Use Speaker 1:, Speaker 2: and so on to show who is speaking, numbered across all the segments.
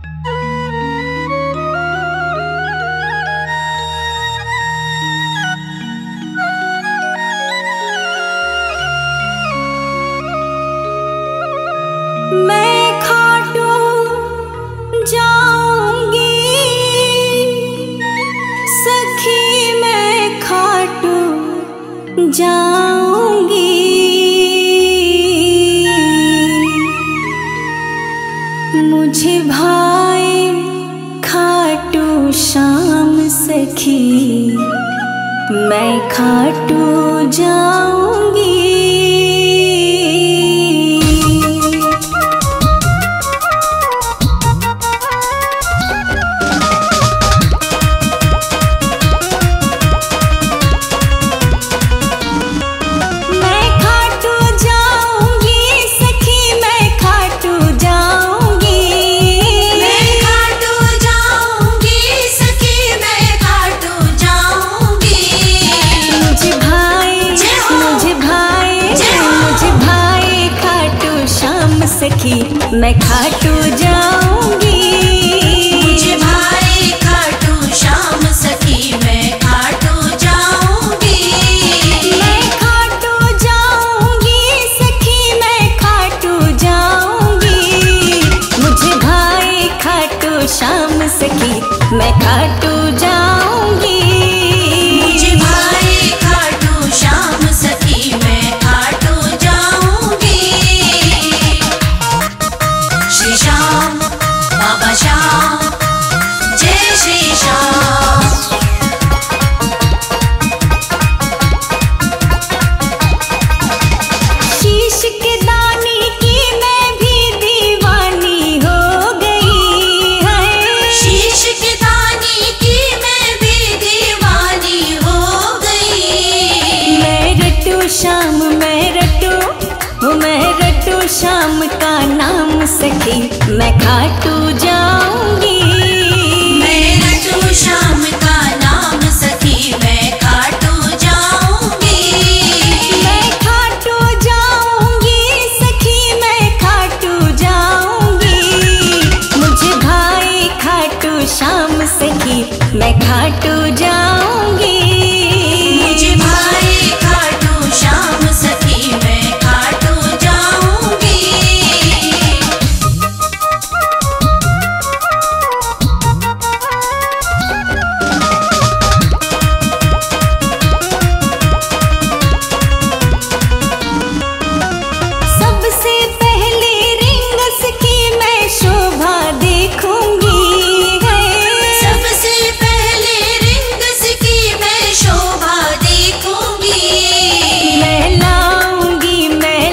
Speaker 1: मैं खाटू जाऊंगी सखी, मैं खाटू जाऊंगी। मुझे भाई खाटू श्याम सखी, मैं खाटू जाऊंगी। सखी मैं खाटू जाऊंगी।
Speaker 2: मुझे भाई खाटू श्याम सखी, मैं खाटू जाऊंगी।
Speaker 1: मैं खाटू जाऊंगी सखी, मैं खाटू जाऊंगी। मुझे भाई खाटू श्याम सखी, मैं खाटू जाऊंगी।
Speaker 2: मुझे भाई खाटू श्याम सखी, मैं खाटू जाऊंगी। श्री श्याम बाबा श्याम, जय श्री श्याम।
Speaker 1: शीश के दानी की मैं भी दीवानी हो गई है।
Speaker 2: शीश के दानी की मैं भी दीवानी हो गई।
Speaker 1: मैं रटू श्याम, मैं रटू श्याम का नाम सखी, मैं खाटू जाऊंगी।
Speaker 2: मैं रटू श्याम का नाम सखी, मैं खाटू जाऊंगी।
Speaker 1: मैं खाटू जाऊंगी सखी, मैं खाटू जाऊंगी। मुझे भाई खाटू श्याम सखी, मैं खाटू जाऊंगी।
Speaker 2: मुझे भाई खाटू श्याम सखी, मैं खाटू जाऊंगी।
Speaker 1: सबसे पहले रिंगस की मैं शोभा देखूंगी है।
Speaker 2: सबसे पहले रिंगस की मैं शोभा देखूंगी।
Speaker 1: मैं लाऊंगी,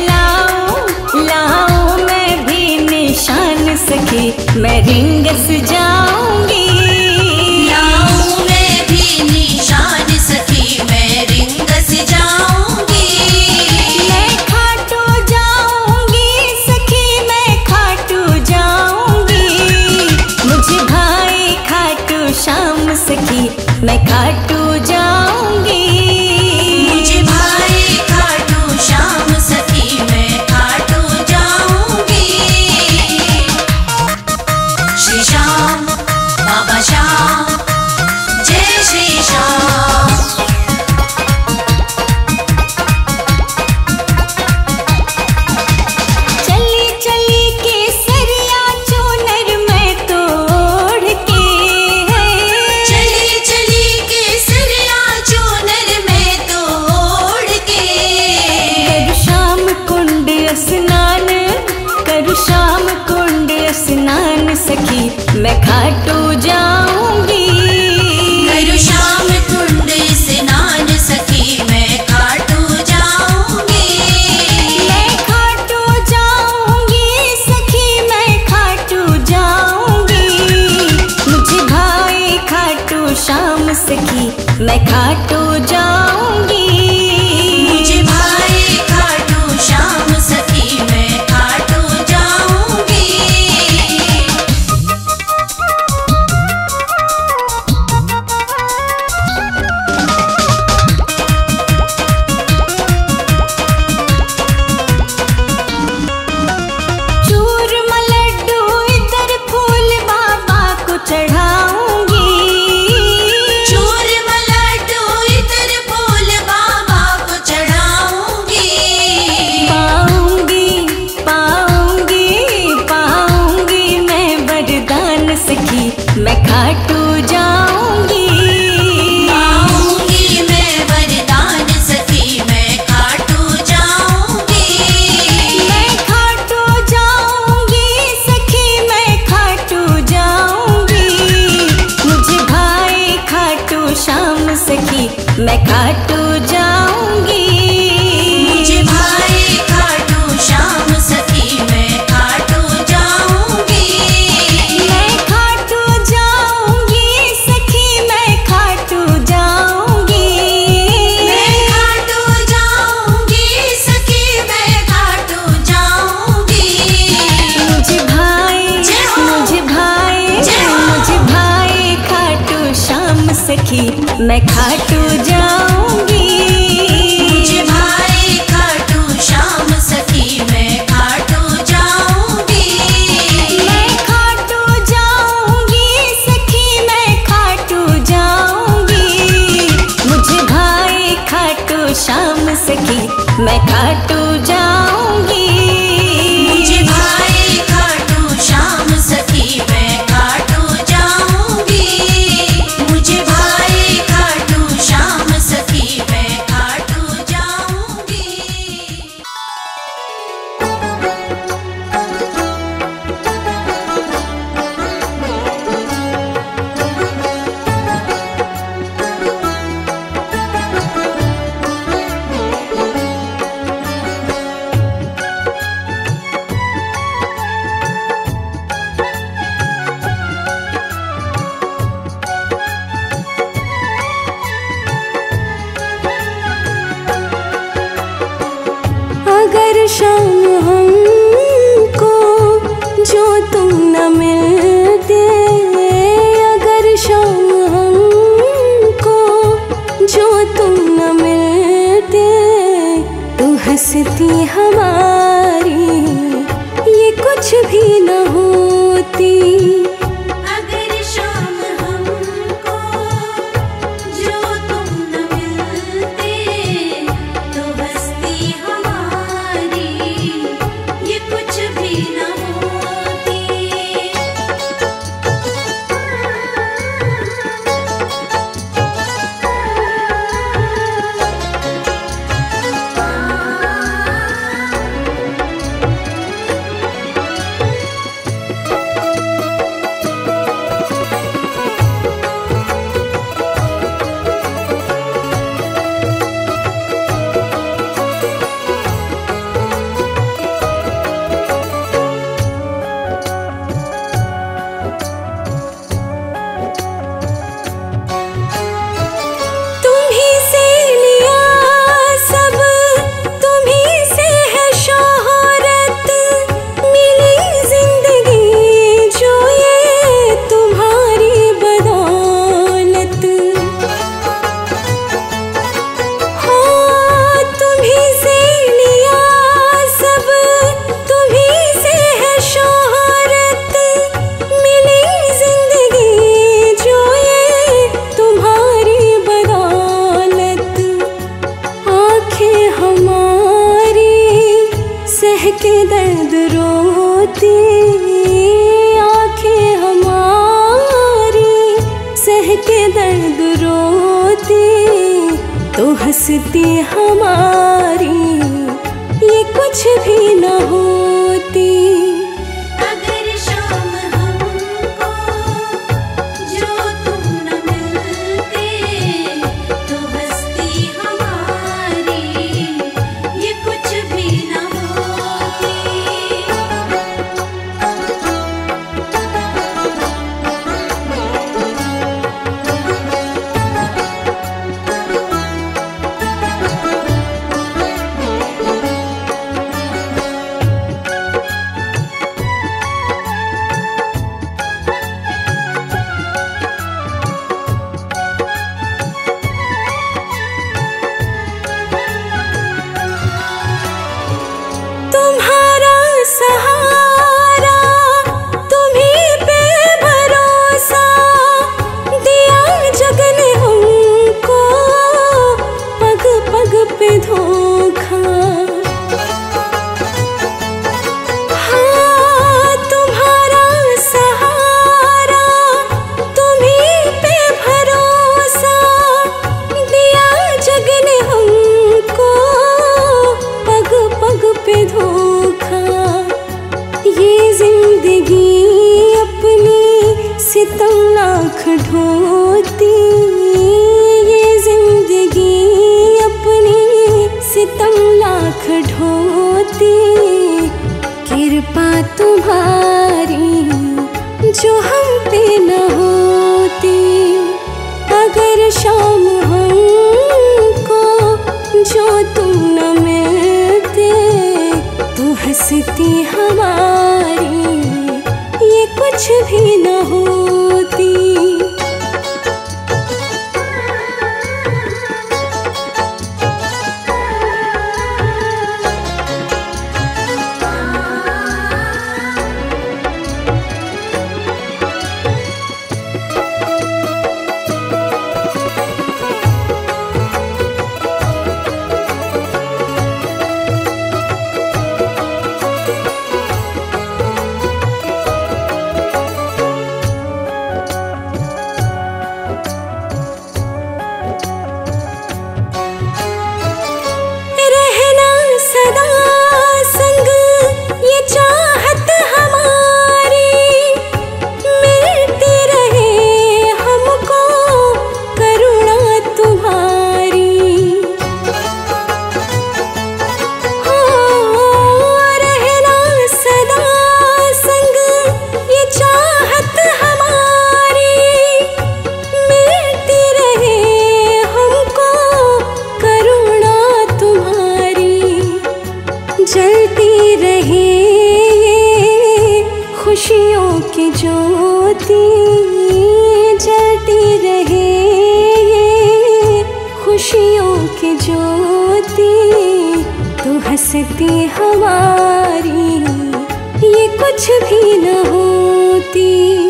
Speaker 1: लाऊं मैं भी निशान सखी, मैं रिंगस जाऊंगी।
Speaker 2: लाऊं मैं भी निशान सखी, मैं रिंगस जाऊंगी।
Speaker 1: मैं खाटू जाऊंगी सखी, मैं खाटू जाऊंगी। मुझे भाई खाटू श्याम सखी, मैं खाटू जाऊंगी।
Speaker 2: मुझे भाई खाटू श्याम सखी, मैं खाटू जाऊंगी। श्री श्याम बाबा श्याम, जय श्री श्याम।
Speaker 1: चली चली के सरिया चूनर मैं तोड़ के है।
Speaker 2: चली चली के सरिया चूनर में तोड़ के।
Speaker 1: करू श्याम कुंड स्नान, करू श्याम कुंड स्नान सखी, मैं खाटू जाऊंगी।
Speaker 2: करू श्याम कुंड स्नान सखी, मैं खाटू जाऊंगी।
Speaker 1: मैं खाटू जाऊंगी सखी, मैं खाटू जाऊंगी। मुझे भाई खाटू श्याम सखी, मैं खाटू जाऊंगी।
Speaker 2: मुझे भाई खाटू श्याम सखी, मैं खाटू जाऊंगी।
Speaker 1: चूरमा लड्डू इधर फूल बा खाटू जाऊंगी।
Speaker 2: पाऊंगी मैं वरदान सखी मैं खाटू जाऊंगी।
Speaker 1: मैं खाटू जाऊंगी सखी मैं खाटू जाऊंगी। मुझे भाई खाटू श्याम सखी मैं खाटू जाऊंगी।
Speaker 2: मुझे भाई खाटू श्याम सखी मैं खाटू जाऊंगी।
Speaker 1: मैं खाटू जाऊंगी सखी मैं खाटू जाऊंगी।
Speaker 2: मैं खाटू जाऊंगी सखी मैं खाटू जाऊंगी।
Speaker 1: मुझे भाई खाटू श्याम सखी मैं खाटू जाऊंगी।
Speaker 2: मुझे भाई खाटू श्याम सखी मैं खाटू जाऊंगी।
Speaker 1: मैं खाटू जाऊंगी सखी मैं खाटू जाऊंगी। मुझे भाई खाटू श्याम सखी मैं खाटू जाऊंगी।
Speaker 2: मुझे भाई खाटू श्याम सखी मैं खाटू जाऊंगी। मुझे भाई खाटू श्याम सखी मैं खाटू जाऊंगी।
Speaker 1: अगर शाम हमको जो तुम न मिलते, अगर शाम हमको जो तुम न मिलते, तो हंसती हमारी ये कुछ भी न होती।
Speaker 2: अगर शाम हमको जो तुम न मिलते, तो हंसती हमारी ये कुछ भी न होती।
Speaker 1: तुम्हीं से लिया सब, तुम्हीं से है शोहरत, मिली जिंदगी जो ये तुम्हारी बदौलत। हाँ, तुम्हीं से लिया सब, तुम्हीं से है शोहरत, मिली जिंदगी जो ये तुम्हारी बदौलत। आंखें हमारी सह के दर्द रोती, आंखें हमारी सह के दर्द रोती, तो हंसती हमारी ये कुछ भी न होती।
Speaker 2: अगर शाम हमको जो तुम न मिलते, तो हंसती हमारी ये कुछ भी न होती।
Speaker 1: कुछ भी न होती। जलती रहे खुशियों की ज्योति, जलती रहे खुशियों की ज्योति। तो हंसती हमारी ये कुछ भी न होती।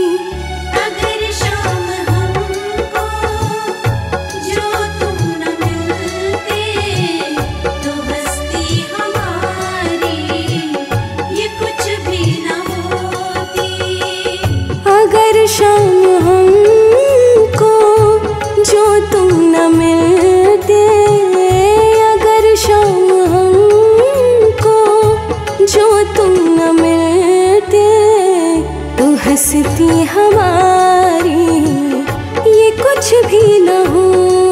Speaker 1: शाम हमको जो तुम न मिलते, अगर शाम हमको जो तुम न मिलते, तो हंसती हमारी ये कुछ भी न हो।